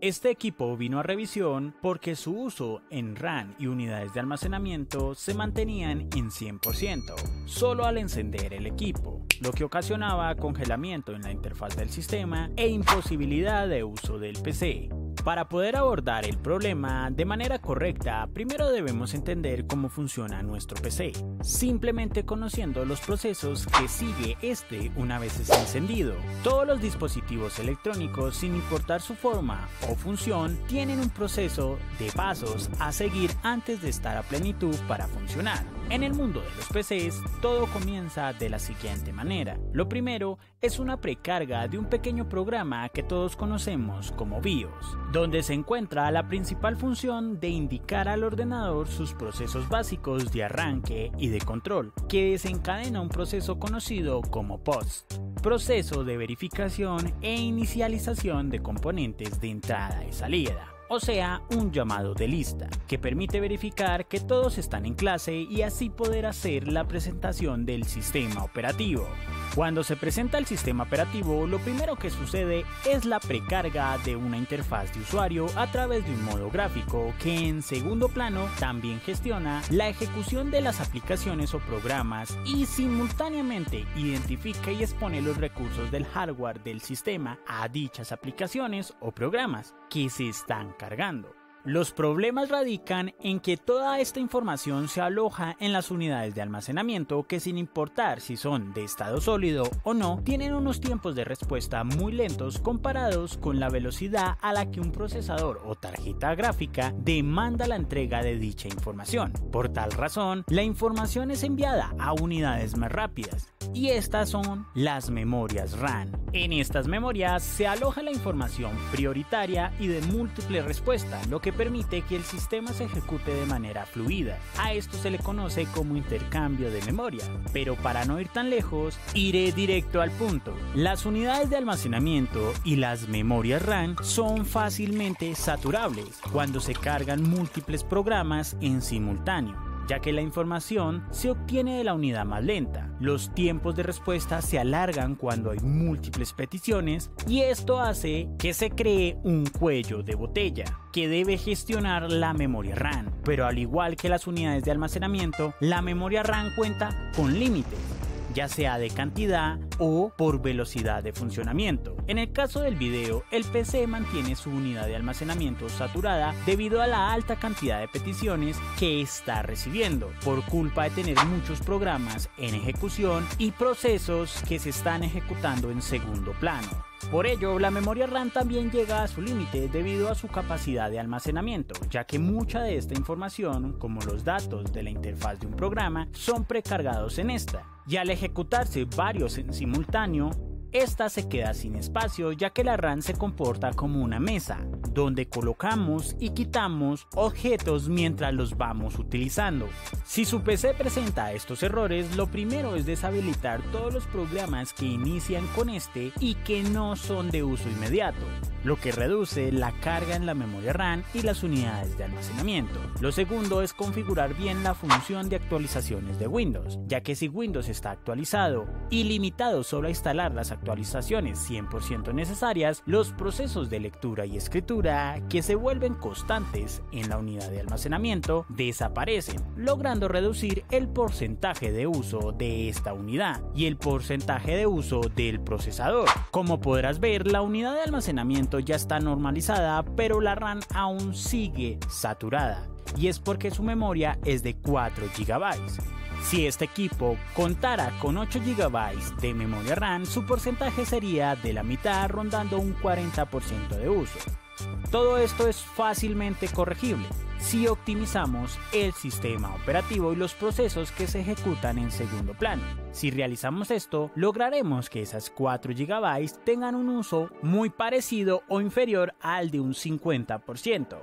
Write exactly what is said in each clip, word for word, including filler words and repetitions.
Este equipo vino a revisión porque su uso en RAM y unidades de almacenamiento se mantenían en cien por ciento, solo al encender el equipo, lo que ocasionaba congelamiento en la interfaz del sistema e imposibilidad de uso del P C. Para poder abordar el problema de manera correcta, primero debemos entender cómo funciona nuestro P C, simplemente conociendo los procesos que sigue este una vez es encendido. Todos los dispositivos electrónicos, sin importar su forma o función, tienen un proceso de pasos a seguir antes de estar a plenitud para funcionar. En el mundo de los P Cs, todo comienza de la siguiente manera. Lo primero es una precarga de un pequeño programa que todos conocemos como BIOS, donde se encuentra la principal función de indicar al ordenador sus procesos básicos de arranque y de control, que desencadena un proceso conocido como POST, proceso de verificación e inicialización de componentes de entrada y salida. O sea, un llamado de lista, que permite verificar que todos están en clase y así poder hacer la presentación del sistema operativo. Cuando se presenta el sistema operativo, lo primero que sucede es la precarga de una interfaz de usuario a través de un modo gráfico que en segundo plano también gestiona la ejecución de las aplicaciones o programas y simultáneamente identifica y expone los recursos del hardware del sistema a dichas aplicaciones o programas que se están cargando. Los problemas radican en que toda esta información se aloja en las unidades de almacenamiento que, sin importar si son de estado sólido o no, tienen unos tiempos de respuesta muy lentos comparados con la velocidad a la que un procesador o tarjeta gráfica demanda la entrega de dicha información. Por tal razón, la información es enviada a unidades más rápidas, y estas son las memorias RAM. En estas memorias se aloja la información prioritaria y de múltiple respuesta, lo que permite que el sistema se ejecute de manera fluida. A esto se le conoce como intercambio de memoria. Pero para no ir tan lejos, iré directo al punto. Las unidades de almacenamiento y las memorias RAM son fácilmente saturables cuando se cargan múltiples programas en simultáneo, ya que la información se obtiene de la unidad más lenta. Los tiempos de respuesta se alargan cuando hay múltiples peticiones y esto hace que se cree un cuello de botella que debe gestionar la memoria RAM. Pero al igual que las unidades de almacenamiento, la memoria RAM cuenta con límites, ya sea de cantidad o por velocidad de funcionamiento. En el caso del video, el P C mantiene su unidad de almacenamiento saturada debido a la alta cantidad de peticiones que está recibiendo, por culpa de tener muchos programas en ejecución y procesos que se están ejecutando en segundo plano. Por ello, la memoria RAM también llega a su límite debido a su capacidad de almacenamiento, ya que mucha de esta información, como los datos de la interfaz de un programa, son precargados en esta, y al ejecutarse varios en simultáneo, esta se queda sin espacio, ya que la RAM se comporta como una mesa, donde colocamos y quitamos objetos mientras los vamos utilizando. Si su P C presenta estos errores, lo primero es deshabilitar todos los programas que inician con este y que no son de uso inmediato, lo que reduce la carga en la memoria RAM y las unidades de almacenamiento. Lo segundo es configurar bien la función de actualizaciones de Windows, ya que si Windows está actualizado y limitado solo a instalar las actualizaciones cien por ciento necesarias, los procesos de lectura y escritura que se vuelven constantes en la unidad de almacenamiento desaparecen, logrando reducir el porcentaje de uso de esta unidad y el porcentaje de uso del procesador. Como podrás ver, la unidad de almacenamiento ya está normalizada, pero la RAM aún sigue saturada, y es porque su memoria es de cuatro gigabytes. Si este equipo contara con ocho gigabytes de memoria RAM, su porcentaje sería de la mitad, rondando un cuarenta por ciento de uso. Todo esto es fácilmente corregible si optimizamos el sistema operativo y los procesos que se ejecutan en segundo plano. Si realizamos esto, lograremos que esas cuatro gigabytes tengan un uso muy parecido o inferior al de un cincuenta por ciento.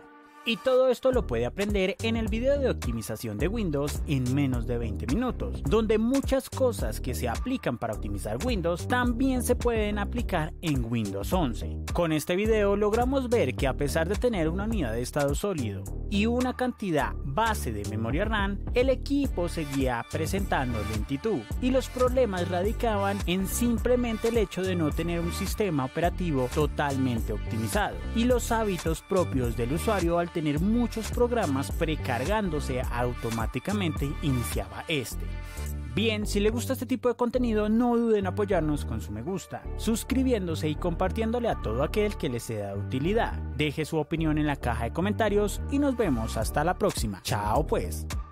Y todo esto lo puede aprender en el video de optimización de Windows en menos de veinte minutos, donde muchas cosas que se aplican para optimizar Windows también se pueden aplicar en Windows once. Con este video logramos ver que a pesar de tener una unidad de estado sólido y una cantidad base de memoria RAM, el equipo seguía presentando lentitud y los problemas radicaban en simplemente el hecho de no tener un sistema operativo totalmente optimizado y los hábitos propios del usuario. Al tener muchos programas precargándose automáticamente, iniciaba este. Bien, si le gusta este tipo de contenido, no duden en apoyarnos con su me gusta, suscribiéndose y compartiéndole a todo aquel que le sea de utilidad. Deje su opinión en la caja de comentarios y nos vemos hasta la próxima. Chao pues.